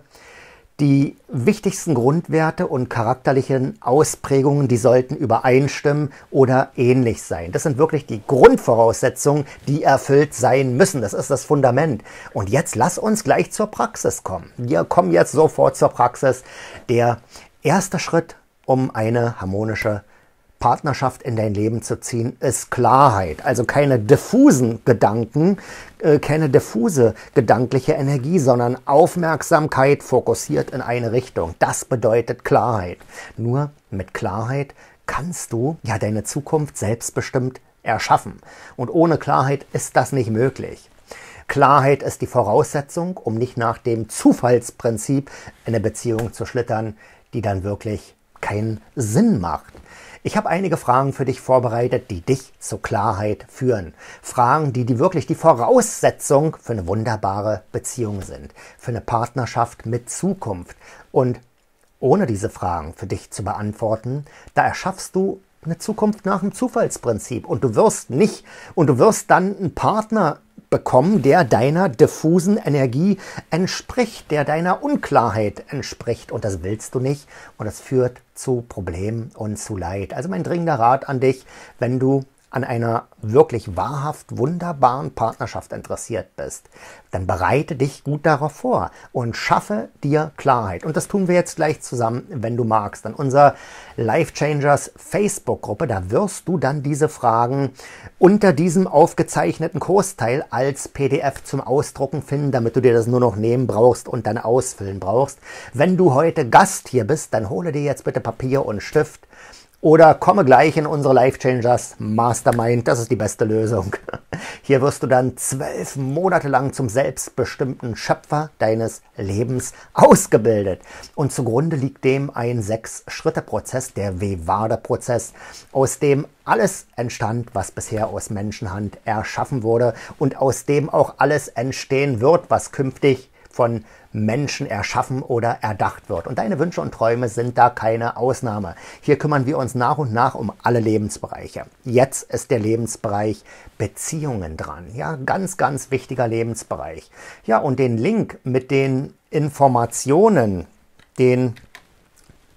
Die wichtigsten Grundwerte und charakterlichen Ausprägungen, die sollten übereinstimmen oder ähnlich sein. Das sind wirklich die Grundvoraussetzungen, die erfüllt sein müssen. Das ist das Fundament. Und jetzt lass uns gleich zur Praxis kommen. Wir kommen jetzt sofort zur Praxis. Der erste Schritt, um eine harmonische Partnerschaft in dein Leben zu ziehen, ist Klarheit. Also keine diffusen Gedanken, äh, keine diffuse gedankliche Energie, sondern Aufmerksamkeit fokussiert in eine Richtung. Das bedeutet Klarheit. Nur mit Klarheit kannst du ja deine Zukunft selbstbestimmt erschaffen. Und ohne Klarheit ist das nicht möglich. Klarheit ist die Voraussetzung, um nicht nach dem Zufallsprinzip in eine Beziehung zu schlittern, die dann wirklich keinen Sinn macht. Ich habe einige Fragen für dich vorbereitet, die dich zur Klarheit führen. Fragen, die, die wirklich die Voraussetzung für eine wunderbare Beziehung sind, für eine Partnerschaft mit Zukunft. Und ohne diese Fragen für dich zu beantworten, da erschaffst du eine Zukunft nach dem Zufallsprinzip. Und du wirst nicht, und du wirst dann einen Partner bekommen, der deiner diffusen Energie entspricht, der deiner Unklarheit entspricht. Und das willst du nicht. Und das führt zu Problemen und zu Leid. Also mein dringender Rat an dich, wenn du an einer wirklich wahrhaft wunderbaren Partnerschaft interessiert bist, dann bereite dich gut darauf vor und schaffe dir Klarheit. Und das tun wir jetzt gleich zusammen, wenn du magst. An unserer Life Changers Facebook-Gruppe, da wirst du dann diese Fragen unter diesem aufgezeichneten Kursteil als P D F zum Ausdrucken finden, damit du dir das nur noch nehmen brauchst und dann ausfüllen brauchst. Wenn du heute Gast hier bist, dann hole dir jetzt bitte Papier und Stift. Oder komme gleich in unsere Life Changers Mastermind, das ist die beste Lösung. Hier wirst du dann zwölf Monate lang zum selbstbestimmten Schöpfer deines Lebens ausgebildet. Und zugrunde liegt dem ein Sechs-Schritte-Prozess, der Vivade-Prozess, aus dem alles entstand, was bisher aus Menschenhand erschaffen wurde und aus dem auch alles entstehen wird, was künftig von Menschen erschaffen oder erdacht wird. Und deine Wünsche und Träume sind da keine Ausnahme. Hier kümmern wir uns nach und nach um alle Lebensbereiche. Jetzt ist der Lebensbereich Beziehungen dran. Ja, ganz, ganz wichtiger Lebensbereich. Ja, und den Link mit den Informationen, den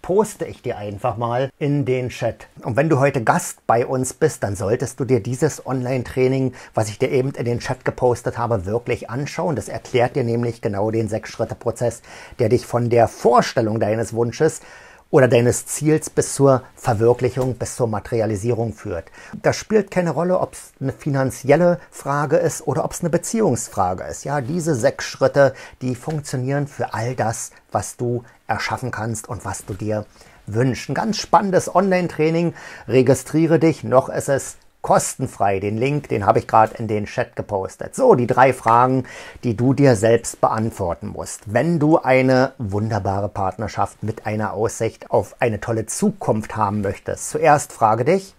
poste ich dir einfach mal in den Chat. Und wenn du heute Gast bei uns bist, dann solltest du dir dieses Online-Training, was ich dir eben in den Chat gepostet habe, wirklich anschauen. Das erklärt dir nämlich genau den Sechs-Schritte-Prozess, der dich von der Vorstellung deines Wunsches oder deines Ziels bis zur Verwirklichung, bis zur Materialisierung führt. Das spielt keine Rolle, ob es eine finanzielle Frage ist oder ob es eine Beziehungsfrage ist. Ja, diese sechs Schritte, die funktionieren für all das, was du erschaffen kannst und was du dir wünschst. Ein ganz spannendes Online-Training. Registriere dich, noch ist es kostenfrei. Den Link, den habe ich gerade in den Chat gepostet. So, die drei Fragen, die du dir selbst beantworten musst, wenn du eine wunderbare Partnerschaft mit einer Aussicht auf eine tolle Zukunft haben möchtest. Zuerst frage dich,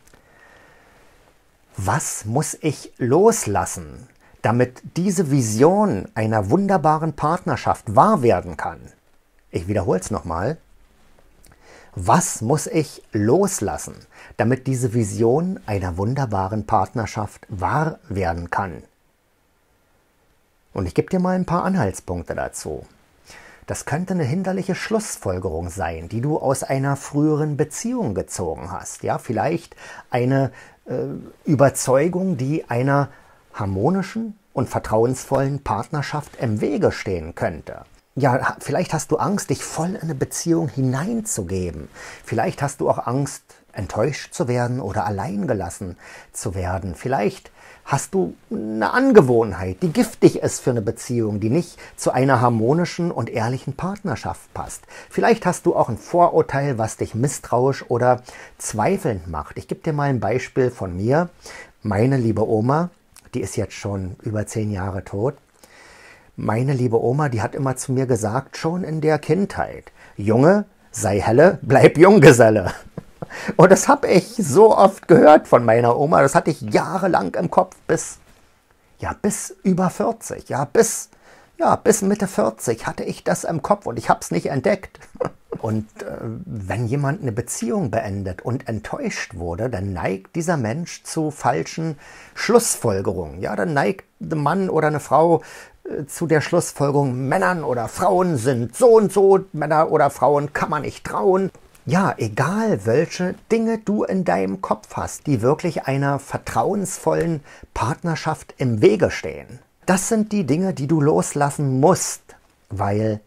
was muss ich loslassen, damit diese Vision einer wunderbaren Partnerschaft wahr werden kann? Ich wiederhole es nochmal. Was muss ich loslassen, damit diese Vision einer wunderbaren Partnerschaft wahr werden kann? Und ich gebe dir mal ein paar Anhaltspunkte dazu. Das könnte eine hinderliche Schlussfolgerung sein, die du aus einer früheren Beziehung gezogen hast. Ja, vielleicht eine äh, Überzeugung, die einer harmonischen und vertrauensvollen Partnerschaft im Wege stehen könnte. Ja, vielleicht hast du Angst, dich voll in eine Beziehung hineinzugeben. Vielleicht hast du auch Angst, enttäuscht zu werden oder allein gelassen zu werden. Vielleicht hast du eine Angewohnheit, die giftig ist für eine Beziehung, die nicht zu einer harmonischen und ehrlichen Partnerschaft passt. Vielleicht hast du auch ein Vorurteil, was dich misstrauisch oder zweifelnd macht. Ich gebe dir mal ein Beispiel von mir. Meine liebe Oma, die ist jetzt schon über zehn Jahre tot. Meine liebe Oma, die hat immer zu mir gesagt, schon in der Kindheit, Junge, sei helle, bleib Junggeselle. Und das habe ich so oft gehört von meiner Oma, das hatte ich jahrelang im Kopf, bis, ja, bis über vierzig, ja, bis, ja, bis Mitte vierzig hatte ich das im Kopf und ich habe es nicht entdeckt. Und äh, wenn jemand eine Beziehung beendet und enttäuscht wurde, dann neigt dieser Mensch zu falschen Schlussfolgerungen. Ja, dann neigt ein Mann oder eine Frau zu der Schlussfolgerung, Männern oder Frauen sind so und so, Männer oder Frauen kann man nicht trauen. Ja, egal welche Dinge du in deinem Kopf hast, die wirklich einer vertrauensvollen Partnerschaft im Wege stehen. Das sind die Dinge, die du loslassen musst, weil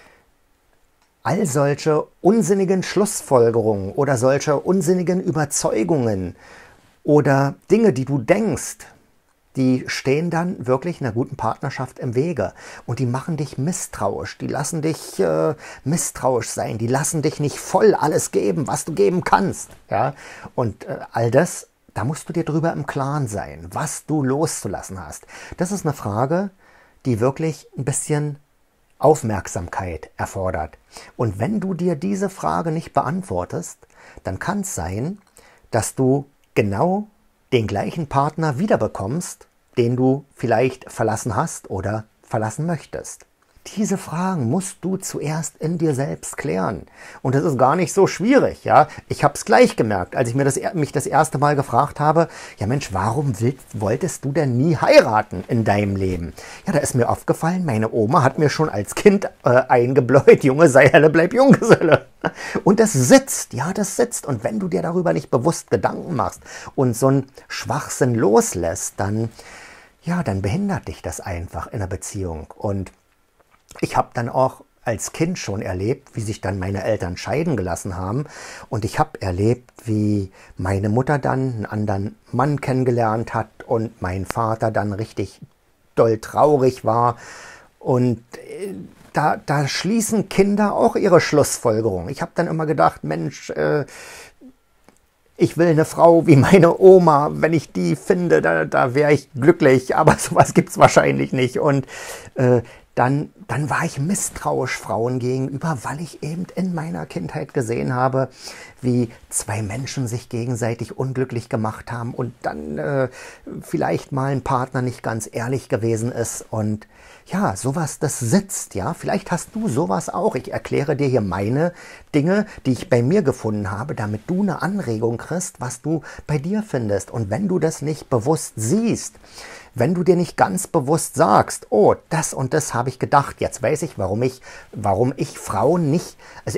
all solche unsinnigen Schlussfolgerungen oder solche unsinnigen Überzeugungen oder Dinge, die du denkst, die stehen dann wirklich einer guten Partnerschaft im Wege und die machen dich misstrauisch, die lassen dich äh, misstrauisch sein, die lassen dich nicht voll alles geben, was du geben kannst. Ja? Und äh, all das, da musst du dir drüber im Klaren sein, was du loszulassen hast. Das ist eine Frage, die wirklich ein bisschen Aufmerksamkeit erfordert. Und wenn du dir diese Frage nicht beantwortest, dann kann es sein, dass du genau den gleichen Partner wiederbekommst, den du vielleicht verlassen hast oder verlassen möchtest. Diese Fragen musst du zuerst in dir selbst klären. Und das ist gar nicht so schwierig. Ja? Ich habe es gleich gemerkt, als ich mir das, mich das erste Mal gefragt habe, ja Mensch, warum willst, wolltest du denn nie heiraten in deinem Leben? Ja, da ist mir aufgefallen, meine Oma hat mir schon als Kind äh, eingebläut, Junge, sei helle, bleib Junggeselle. Und das sitzt, ja, das sitzt. Und wenn du dir darüber nicht bewusst Gedanken machst und so einen Schwachsinn loslässt, dann, ja, dann behindert dich das einfach in einer Beziehung. Und ich habe dann auch als Kind schon erlebt, wie sich dann meine Eltern scheiden gelassen haben. Und ich habe erlebt, wie meine Mutter dann einen anderen Mann kennengelernt hat und mein Vater dann richtig doll traurig war. Und da, da schließen Kinder auch ihre Schlussfolgerung. Ich habe dann immer gedacht, Mensch, äh, ich will eine Frau wie meine Oma, wenn ich die finde, da, da wäre ich glücklich, aber sowas gibt es wahrscheinlich nicht. Und äh, Dann, dann war ich misstrauisch Frauen gegenüber, weil ich eben in meiner Kindheit gesehen habe, wie zwei Menschen sich gegenseitig unglücklich gemacht haben und dann äh, vielleicht mal ein Partner nicht ganz ehrlich gewesen ist. Und ja, sowas, das sitzt, ja. Vielleicht hast du sowas auch. Ich erkläre dir hier meine Dinge, die ich bei mir gefunden habe, damit du eine Anregung kriegst, was du bei dir findest. Und wenn du das nicht bewusst siehst, wenn du dir nicht ganz bewusst sagst, oh, das und das habe ich gedacht, jetzt weiß ich, warum ich, warum ich Frauen nicht, also ich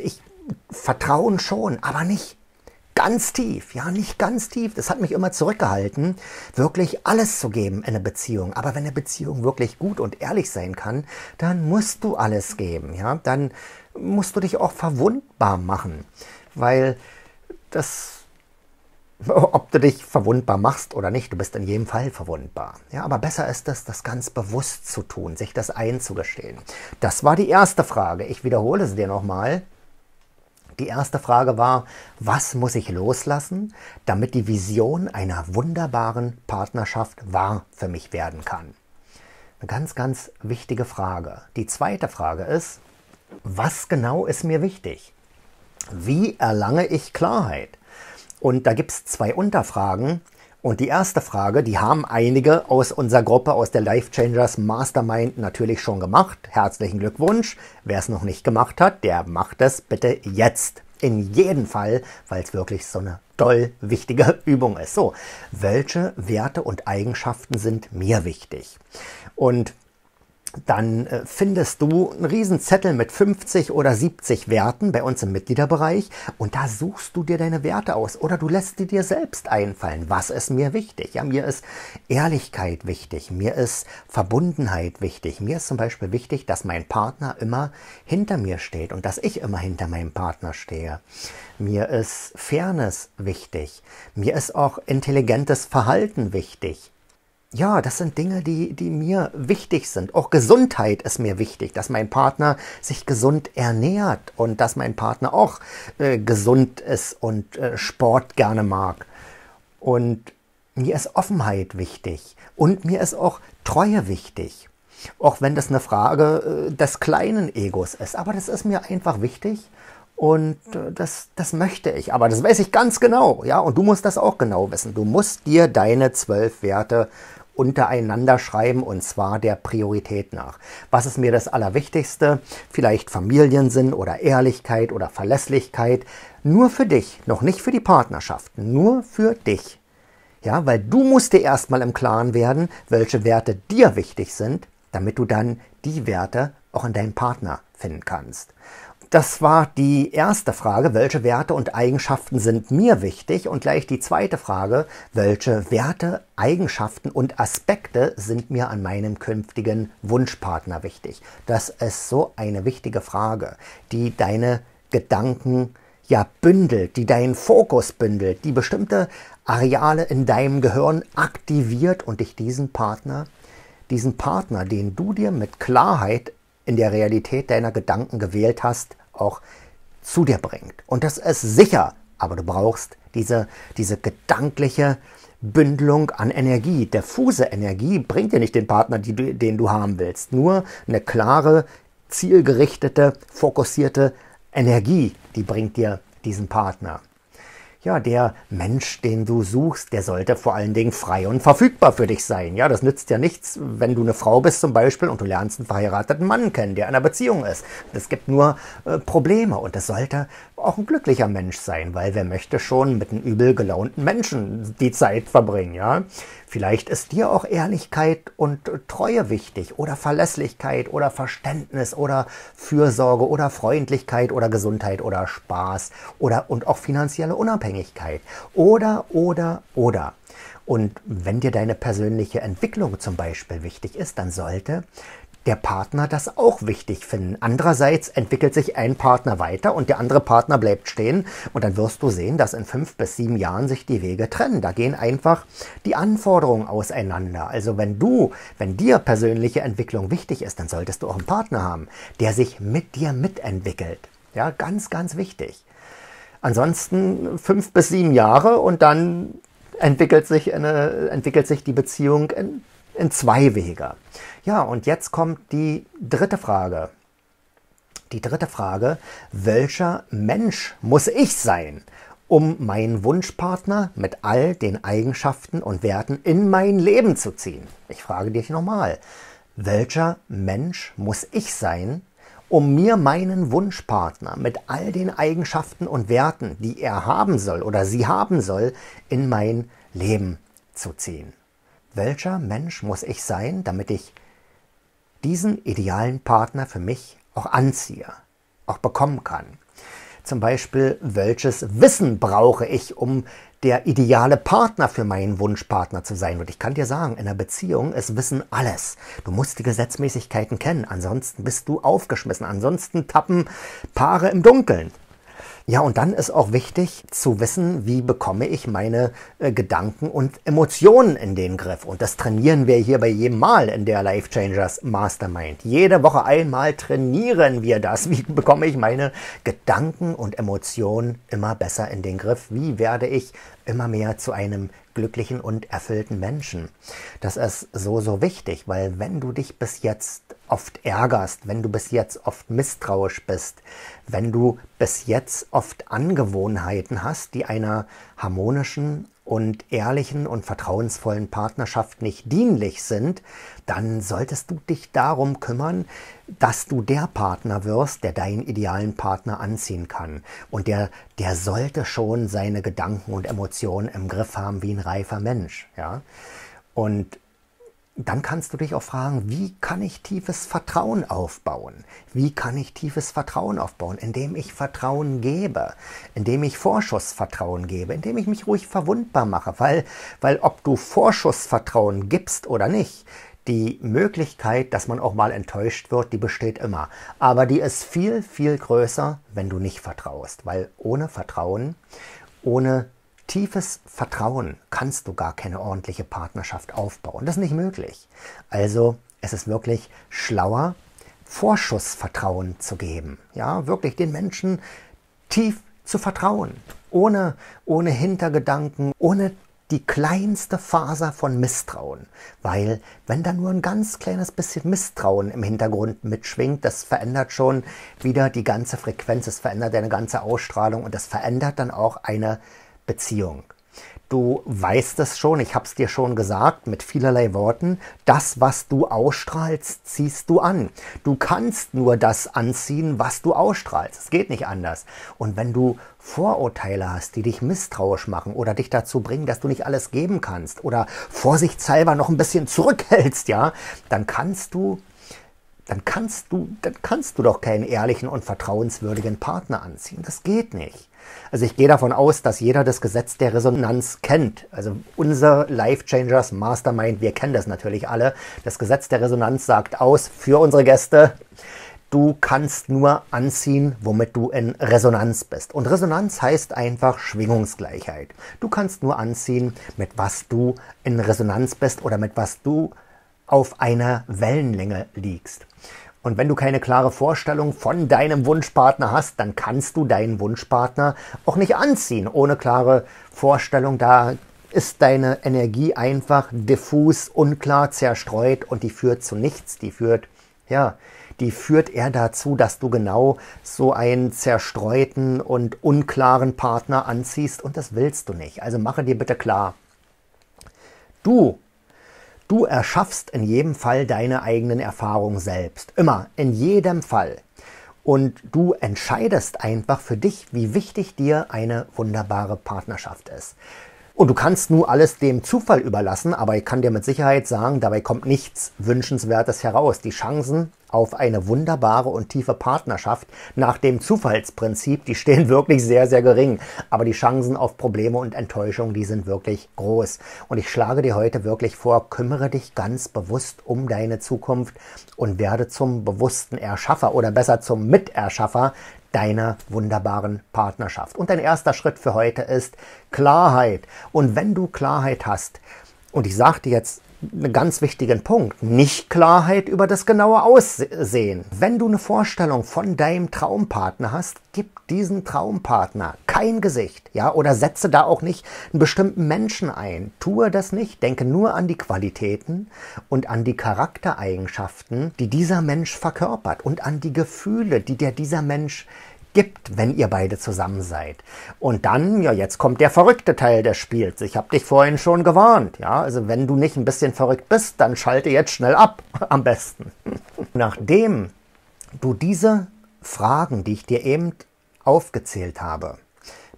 Vertrauen schon, aber nicht ganz tief, ja, nicht ganz tief. Das hat mich immer zurückgehalten, wirklich alles zu geben in einer Beziehung. Aber wenn eine Beziehung wirklich gut und ehrlich sein kann, dann musst du alles geben, ja. Dann musst du dich auch verwundbar machen, weil das, ob du dich verwundbar machst oder nicht, du bist in jedem Fall verwundbar. Ja, aber besser ist es, das ganz bewusst zu tun, sich das einzugestehen. Das war die erste Frage. Ich wiederhole sie dir nochmal. Die erste Frage war, was muss ich loslassen, damit die Vision einer wunderbaren Partnerschaft wahr für mich werden kann? Eine ganz, ganz wichtige Frage. Die zweite Frage ist, was genau ist mir wichtig? Wie erlange ich Klarheit? Und da gibt es zwei Unterfragen. Und die erste Frage, die haben einige aus unserer Gruppe, aus der Life Changers Mastermind natürlich schon gemacht. Herzlichen Glückwunsch. Wer es noch nicht gemacht hat, der macht es bitte jetzt. In jedem Fall, weil es wirklich so eine toll wichtige Übung ist. So, welche Werte und Eigenschaften sind mir wichtig? Und dann äh, findest du einen riesen Zettel mit fünfzig oder siebzig Werten bei uns im Mitgliederbereich und da suchst du dir deine Werte aus oder du lässt sie dir selbst einfallen. Was ist mir wichtig? Ja, mir ist Ehrlichkeit wichtig, mir ist Verbundenheit wichtig. Mir ist zum Beispiel wichtig, dass mein Partner immer hinter mir steht und dass ich immer hinter meinem Partner stehe. Mir ist Fairness wichtig. Mir ist auch intelligentes Verhalten wichtig. Ja, das sind Dinge, die, die mir wichtig sind. Auch Gesundheit ist mir wichtig, dass mein Partner sich gesund ernährt und dass mein Partner auch äh, gesund ist und äh, Sport gerne mag. Und mir ist Offenheit wichtig und mir ist auch Treue wichtig. Auch wenn das eine Frage äh, des kleinen Egos ist. Aber das ist mir einfach wichtig. Und äh, das, das möchte ich. Aber das weiß ich ganz genau. Ja, und du musst das auch genau wissen. Du musst dir deine zwölf Werte untereinander schreiben und zwar der Priorität nach. Was ist mir das Allerwichtigste? Vielleicht Familiensinn oder Ehrlichkeit oder Verlässlichkeit. Nur für dich, noch nicht für die Partnerschaft, nur für dich. Ja, weil du musst dir erstmal im Klaren werden, welche Werte dir wichtig sind, damit du dann die Werte auch in deinem Partner finden kannst. Das war die erste Frage, welche Werte und Eigenschaften sind mir wichtig? Und gleich die zweite Frage, welche Werte, Eigenschaften und Aspekte sind mir an meinem künftigen Wunschpartner wichtig? Das ist so eine wichtige Frage, die deine Gedanken ja bündelt, die deinen Fokus bündelt, die bestimmte Areale in deinem Gehirn aktiviert und dich diesen Partner, diesen Partner, den du dir mit Klarheit in der Realität deiner Gedanken gewählt hast, auch zu dir bringt. Und das ist sicher, aber du brauchst diese, diese gedankliche Bündelung an Energie. Diffuse Energie bringt dir nicht den Partner, die du, den du haben willst. Nur eine klare, zielgerichtete, fokussierte Energie, die bringt dir diesen Partner. Ja, der Mensch, den du suchst, der sollte vor allen Dingen frei und verfügbar für dich sein. Ja, das nützt ja nichts, wenn du eine Frau bist zum Beispiel und du lernst einen verheirateten Mann kennen, der in einer Beziehung ist. Es gibt nur äh, Probleme und das sollte auch ein glücklicher Mensch sein, weil wer möchte schon mit einem übel gelaunten Menschen die Zeit verbringen, ja? Vielleicht ist dir auch Ehrlichkeit und Treue wichtig oder Verlässlichkeit oder Verständnis oder Fürsorge oder Freundlichkeit oder Gesundheit oder Spaß oder und auch finanzielle Unabhängigkeit oder, oder, oder. Und wenn dir deine persönliche Entwicklung zum Beispiel wichtig ist, dann sollte der Partner das auch wichtig finden. Andererseits entwickelt sich ein Partner weiter und der andere Partner bleibt stehen und dann wirst du sehen, dass in fünf bis sieben Jahren sich die Wege trennen. Da gehen einfach die Anforderungen auseinander. Also wenn du, wenn dir persönliche Entwicklung wichtig ist, dann solltest du auch einen Partner haben, der sich mit dir mitentwickelt. Ja, ganz, ganz wichtig. Ansonsten fünf bis sieben Jahre und dann entwickelt sich, eine, entwickelt sich die Beziehung in, in zwei Wege. Ja, und jetzt kommt die dritte Frage. Die dritte Frage, welcher Mensch muss ich sein, um meinen Wunschpartner mit all den Eigenschaften und Werten in mein Leben zu ziehen? Ich frage dich nochmal, welcher Mensch muss ich sein, um mir meinen Wunschpartner mit all den Eigenschaften und Werten, die er haben soll oder sie haben soll, in mein Leben zu ziehen? Welcher Mensch muss ich sein, damit ich diesen idealen Partner für mich auch anziehe, auch bekommen kann? Zum Beispiel, welches Wissen brauche ich, um der ideale Partner für meinen Wunschpartner zu sein? Und ich kann dir sagen, in einer Beziehung ist Wissen alles. Du musst die Gesetzmäßigkeiten kennen, ansonsten bist du aufgeschmissen, ansonsten tappen Paare im Dunkeln. Ja, und dann ist auch wichtig zu wissen, wie bekomme ich meine äh, Gedanken und Emotionen in den Griff. Und das trainieren wir hier bei jedem Mal in der Life Changers Mastermind. Jede Woche einmal trainieren wir das. Wie bekomme ich meine Gedanken und Emotionen immer besser in den Griff? Wie werde ich immer mehr zu einem glücklichen und erfüllten Menschen? Das ist so, so wichtig, weil wenn du dich bis jetzt oft ärgerst, wenn du bis jetzt oft misstrauisch bist, wenn du bis jetzt oft Angewohnheiten hast, die einer harmonischen und ehrlichen und vertrauensvollen Partnerschaft nicht dienlich sind, dann solltest du dich darum kümmern, dass du der Partner wirst, der deinen idealen Partner anziehen kann. Und der, der sollte schon seine Gedanken und Emotionen im Griff haben wie ein reifer Mensch. Ja? Und dann kannst du dich auch fragen, wie kann ich tiefes Vertrauen aufbauen? Wie kann ich tiefes Vertrauen aufbauen? Indem ich Vertrauen gebe, indem ich Vorschussvertrauen gebe, indem ich mich ruhig verwundbar mache. Weil, weil ob du Vorschussvertrauen gibst oder nicht, die Möglichkeit, dass man auch mal enttäuscht wird, die besteht immer. Aber die ist viel, viel größer, wenn du nicht vertraust. Weil ohne Vertrauen, ohne tiefes Vertrauen kannst du gar keine ordentliche Partnerschaft aufbauen. Das ist nicht möglich. Also es ist wirklich schlauer, Vorschussvertrauen zu geben. Ja, wirklich den Menschen tief zu vertrauen. Ohne, ohne Hintergedanken, ohne die kleinste Faser von Misstrauen. Weil wenn da nur ein ganz kleines bisschen Misstrauen im Hintergrund mitschwingt, das verändert schon wieder die ganze Frequenz, es verändert deine ganze Ausstrahlung und das verändert dann auch eine Beziehung. Du weißt es schon, ich habe es dir schon gesagt, mit vielerlei Worten, das, was du ausstrahlst, ziehst du an. Du kannst nur das anziehen, was du ausstrahlst. Es geht nicht anders. Und wenn du Vorurteile hast, die dich misstrauisch machen oder dich dazu bringen, dass du nicht alles geben kannst oder vorsichtshalber noch ein bisschen zurückhältst, ja, dann kannst du Dann kannst du, dann kannst du doch keinen ehrlichen und vertrauenswürdigen Partner anziehen. Das geht nicht. Also ich gehe davon aus, dass jeder das Gesetz der Resonanz kennt. Also unser Life Changers Mastermind, wir kennen das natürlich alle. Das Gesetz der Resonanz sagt aus für unsere Gäste, du kannst nur anziehen, womit du in Resonanz bist. Und Resonanz heißt einfach Schwingungsgleichheit. Du kannst nur anziehen, mit was du in Resonanz bist oder mit was du auf einer Wellenlänge liegst. Und wenn du keine klare Vorstellung von deinem Wunschpartner hast, dann kannst du deinen Wunschpartner auch nicht anziehen. Ohne klare Vorstellung, da ist deine Energie einfach diffus, unklar, zerstreut und die führt zu nichts. Die führt, ja, die führt eher dazu, dass du genau so einen zerstreuten und unklaren Partner anziehst und das willst du nicht. Also mache dir bitte klar, du Du erschaffst in jedem Fall deine eigenen Erfahrungen selbst. Immer, in jedem Fall. Und du entscheidest einfach für dich, wie wichtig dir eine wunderbare Partnerschaft ist. Und du kannst nur alles dem Zufall überlassen, aber ich kann dir mit Sicherheit sagen, dabei kommt nichts Wünschenswertes heraus. Die Chancen auf eine wunderbare und tiefe Partnerschaft nach dem Zufallsprinzip, die stehen wirklich sehr, sehr gering. Aber die Chancen auf Probleme und Enttäuschung, die sind wirklich groß. Und ich schlage dir heute wirklich vor, kümmere dich ganz bewusst um deine Zukunft und werde zum bewussten Erschaffer oder besser zum Miterschaffer deiner wunderbaren Partnerschaft. Und dein erster Schritt für heute ist Klarheit. Und wenn du Klarheit hast, und ich sage dir jetzt einen ganz wichtigen Punkt, nicht Klarheit über das genaue Aussehen. Wenn du eine Vorstellung von deinem Traumpartner hast, gib diesen Traumpartner kein Gesicht, ja, oder setze da auch nicht einen bestimmten Menschen ein. Tue das nicht, denke nur an die Qualitäten und an die Charaktereigenschaften, die dieser Mensch verkörpert und an die Gefühle, die dir dieser Mensch gibt, wenn ihr beide zusammen seid. Und dann, ja, jetzt kommt der verrückte Teil des Spiels. Ich habe dich vorhin schon gewarnt. Ja, also wenn du nicht ein bisschen verrückt bist, dann schalte jetzt schnell ab, am besten. Nachdem du diese Fragen, die ich dir eben aufgezählt habe,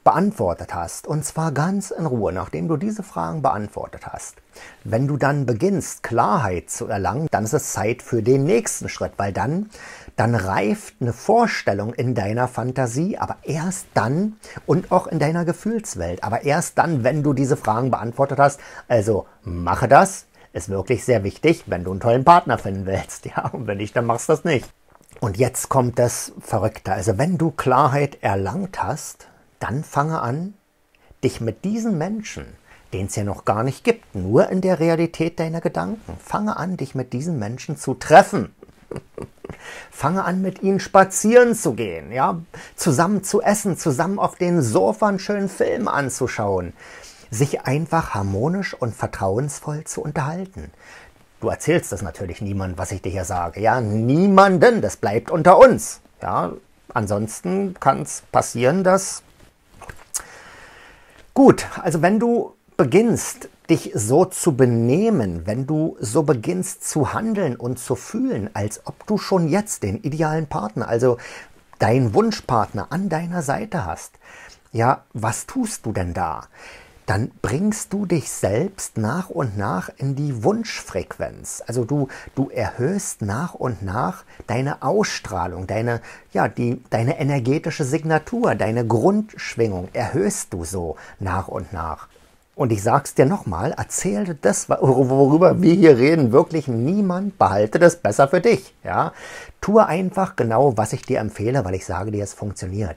beantwortet hast, und zwar ganz in Ruhe, nachdem du diese Fragen beantwortet hast, wenn du dann beginnst, Klarheit zu erlangen, dann ist es Zeit für den nächsten Schritt, weil dann, dann reift eine Vorstellung in deiner Fantasie, aber erst dann und auch in deiner Gefühlswelt, aber erst dann, wenn du diese Fragen beantwortet hast. Also mache das, ist wirklich sehr wichtig, wenn du einen tollen Partner finden willst. Ja, und wenn nicht, dann machst du das nicht. Und jetzt kommt das Verrückte. Also wenn du Klarheit erlangt hast, dann fange an, dich mit diesen Menschen, den es ja noch gar nicht gibt, nur in der Realität deiner Gedanken, fange an, dich mit diesen Menschen zu treffen. Fange an, mit ihnen spazieren zu gehen, ja, zusammen zu essen, zusammen auf den Sofa einen schönen Film anzuschauen, sich einfach harmonisch und vertrauensvoll zu unterhalten. Du erzählst das natürlich niemandem, was ich dir hier sage. Ja, niemanden, das bleibt unter uns. Ja, ansonsten kann es passieren, dass... Gut, also wenn du beginnst, dich so zu benehmen, wenn du so beginnst zu handeln und zu fühlen, als ob du schon jetzt den idealen Partner, also deinen Wunschpartner an deiner Seite hast, ja, was tust du denn da? Dann bringst du dich selbst nach und nach in die Wunschfrequenz. Also du, du erhöhst nach und nach deine Ausstrahlung, deine, ja, die, deine energetische Signatur, deine Grundschwingung erhöhst du so nach und nach. Und ich sag's dir nochmal, erzähle das, worüber wir hier reden, wirklich niemand, behalte das besser für dich. Ja? Tue einfach genau, was ich dir empfehle, weil ich sage dir, es funktioniert.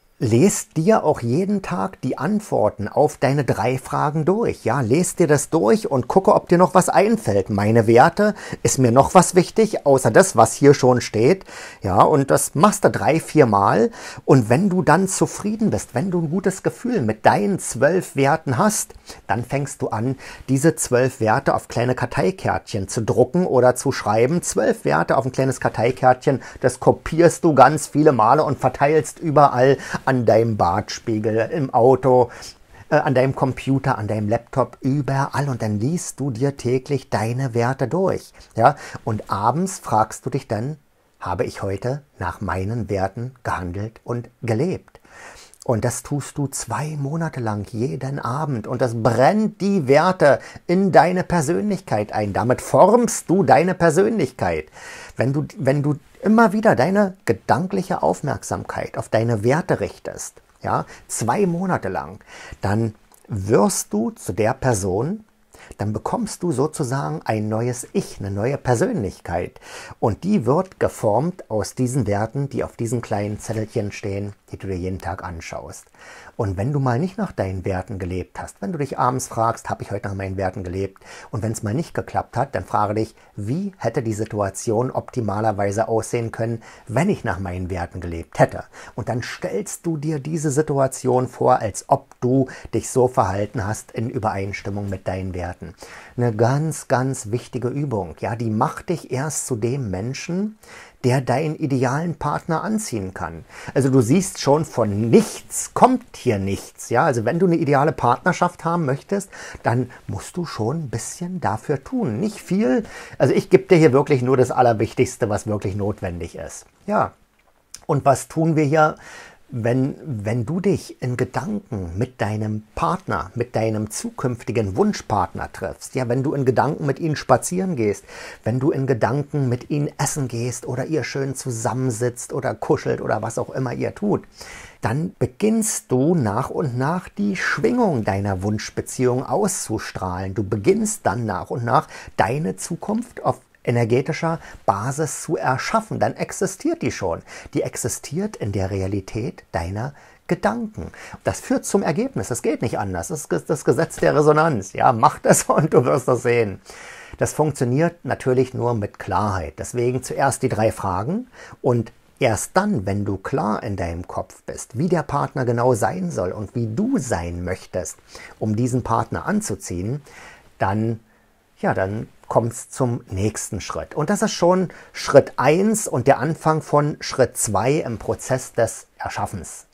Lest dir auch jeden Tag die Antworten auf deine drei Fragen durch. Ja, lest dir das durch und gucke, ob dir noch was einfällt. Meine Werte, ist mir noch was wichtig, außer das, was hier schon steht. Ja, und das machst du drei, vier Mal. Und wenn du dann zufrieden bist, wenn du ein gutes Gefühl mit deinen zwölf Werten hast, dann fängst du an, diese zwölf Werte auf kleine Karteikärtchen zu drucken oder zu schreiben. Zwölf Werte auf ein kleines Karteikärtchen, das kopierst du ganz viele Male und verteilst überall an deinem Badspiegel, im Auto, äh, an deinem Computer, an deinem Laptop, überall. Und dann liest du dir täglich deine Werte durch. Ja? Und abends fragst du dich dann, habe ich heute nach meinen Werten gehandelt und gelebt? Und das tust du zwei Monate lang, jeden Abend. Und das brennt die Werte in deine Persönlichkeit ein. Damit formst du deine Persönlichkeit. Wenn du, wenn du immer wieder deine gedankliche Aufmerksamkeit auf deine Werte richtest, ja, zwei Monate lang, dann wirst du zu der Person, dann bekommst du sozusagen ein neues Ich, eine neue Persönlichkeit. Und die wird geformt aus diesen Werten, die auf diesen kleinen Zettelchen stehen, die du dir jeden Tag anschaust. Und wenn du mal nicht nach deinen Werten gelebt hast, wenn du dich abends fragst, habe ich heute nach meinen Werten gelebt? Und wenn es mal nicht geklappt hat, dann frage dich, wie hätte die Situation optimalerweise aussehen können, wenn ich nach meinen Werten gelebt hätte? Und dann stellst du dir diese Situation vor, als ob du dich so verhalten hast in Übereinstimmung mit deinen Werten. Eine ganz, ganz wichtige Übung. Ja, die macht dich erst zu dem Menschen, der deinen idealen Partner anziehen kann. Also du siehst schon, von nichts kommt hier nichts. Ja, also wenn du eine ideale Partnerschaft haben möchtest, dann musst du schon ein bisschen dafür tun. Nicht viel. Also ich gebe dir hier wirklich nur das Allerwichtigste, was wirklich notwendig ist. Ja. Und was tun wir hier? Wenn, wenn du dich in Gedanken mit deinem Partner, mit deinem zukünftigen Wunschpartner triffst, ja, wenn du in Gedanken mit ihnen spazieren gehst, wenn du in Gedanken mit ihnen essen gehst oder ihr schön zusammensitzt oder kuschelt oder was auch immer ihr tut, dann beginnst du nach und nach die Schwingung deiner Wunschbeziehung auszustrahlen. Du beginnst dann nach und nach deine Zukunft auf energetischer Basis zu erschaffen, dann existiert die schon. Die existiert in der Realität deiner Gedanken. Das führt zum Ergebnis, das geht nicht anders. Das ist das Gesetz der Resonanz. Ja, mach das und du wirst das sehen. Das funktioniert natürlich nur mit Klarheit. Deswegen zuerst die drei Fragen und erst dann, wenn du klar in deinem Kopf bist, wie der Partner genau sein soll und wie du sein möchtest, um diesen Partner anzuziehen, dann, ja, dann kommt es zum nächsten Schritt. Und das ist schon Schritt eins und der Anfang von Schritt zwei im Prozess des Erschaffens.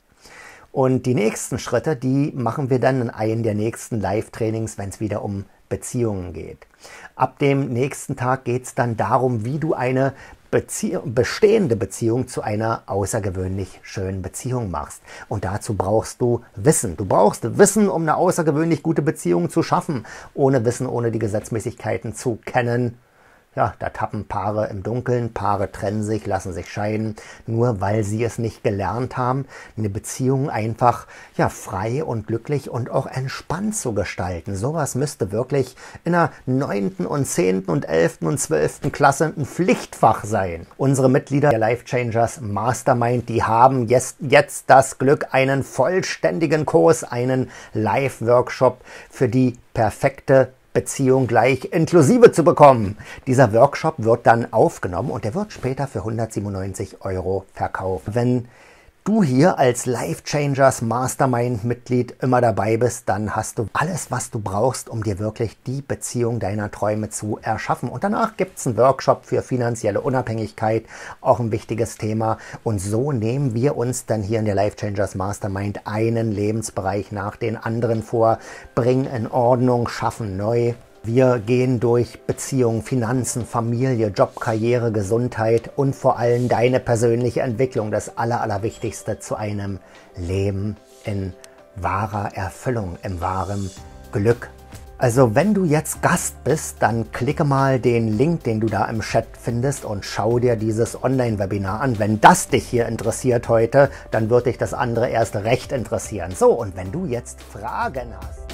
Und die nächsten Schritte, die machen wir dann in einem der nächsten Live-Trainings, wenn es wieder um Beziehungen geht. Ab dem nächsten Tag geht es dann darum, wie du eine Bezie- bestehende Beziehung zu einer außergewöhnlich schönen Beziehung machst. Und dazu brauchst du Wissen. Du brauchst Wissen, um eine außergewöhnlich gute Beziehung zu schaffen. Ohne Wissen, ohne die Gesetzmäßigkeiten zu kennen, ja, da tappen Paare im Dunkeln, Paare trennen sich, lassen sich scheiden, nur weil sie es nicht gelernt haben, eine Beziehung einfach ja, frei und glücklich und auch entspannt zu gestalten. Sowas müsste wirklich in der neunten und zehnten und elften und zwölften Klasse ein Pflichtfach sein. Unsere Mitglieder der Life Changers Mastermind, die haben jetzt, jetzt das Glück, einen vollständigen Kurs, einen Live-Workshop für die perfekte Beziehung gleich inklusive zu bekommen. Dieser Workshop wird dann aufgenommen und der wird später für hundertsiebenundneunzig Euro verkauft. Wenn du hier als Life Changers Mastermind Mitglied immer dabei bist, dann hast du alles, was du brauchst, um dir wirklich die Beziehung deiner Träume zu erschaffen. Und danach gibt es einen Workshop für finanzielle Unabhängigkeit, auch ein wichtiges Thema. Und so nehmen wir uns dann hier in der Life Changers Mastermind einen Lebensbereich nach den anderen vor, bringen in Ordnung, schaffen neu. Wir gehen durch Beziehungen, Finanzen, Familie, Job, Karriere, Gesundheit und vor allem deine persönliche Entwicklung, das Aller, Allerwichtigste zu einem Leben in wahrer Erfüllung, im wahren Glück. Also wenn du jetzt Gast bist, dann klicke mal den Link, den du da im Chat findest und schau dir dieses Online-Webinar an. Wenn das dich hier interessiert heute, dann wird dich das andere erst recht interessieren. So, und wenn du jetzt Fragen hast,